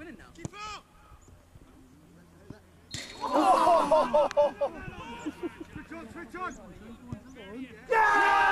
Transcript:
winning now. Keep up! Switch on, switch on! Yeah!